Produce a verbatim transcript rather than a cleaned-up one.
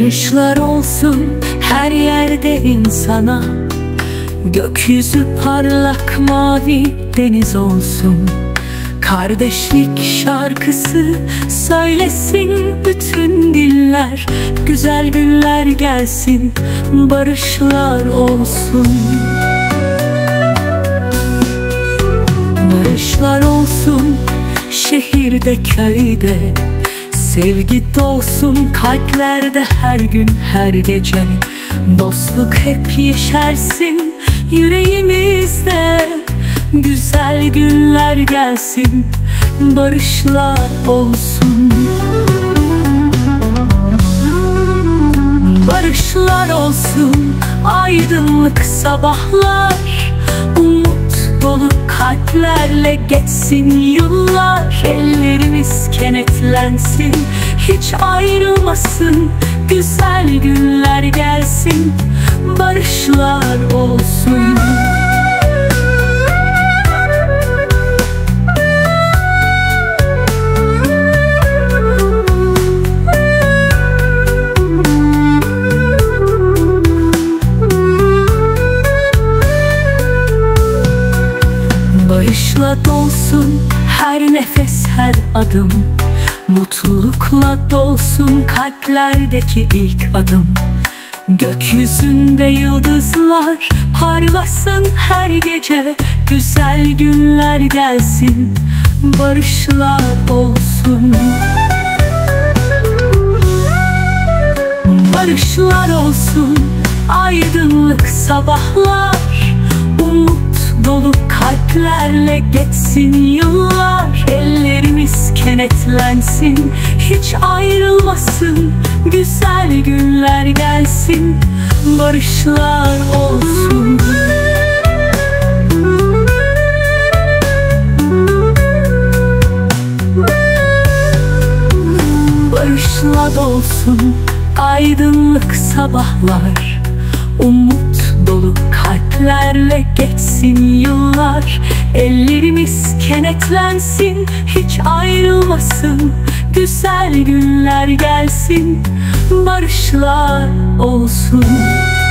Barışlar olsun her yerde insana, gökyüzü parlak mavi deniz olsun. Kardeşlik şarkısı söylesin bütün diller, güzel günler gelsin, barışlar olsun. Barışlar olsun şehirde köyde, sevgi dolsun kalplerde her gün her gece. Dostluk hep yeşersin yüreğimizde, güzel günler gelsin, barışlar olsun. Barışlar olsun aydınlık sabahlar, umut dolu kalplerle geçsin yıllar. Ellerimiz kenetlensin, hiç ayrılmasın, güzel günler gelsin, barışlar olsun. Barışla dolsun her nefes her adım, mutlulukla dolsun kalplerdeki ilk adım. Gökyüzünde yıldızlar parlasın her gece, güzel günler gelsin, barışlar olsun. Barışlar olsun aydınlık sabahlar, umut dolu kalplerle geçsin yıllar. Ellerimiz kenetlensin, hiç ayrılmasın, güzel günler gelsin, barışlar olsun. Barışla dolsun aydınlık sabahlar, umut dolu kalplerle geçsin yıllar. Ellerimiz kenetlensin, hiç ayrılmasın, güzel günler gelsin, barışlar olsun.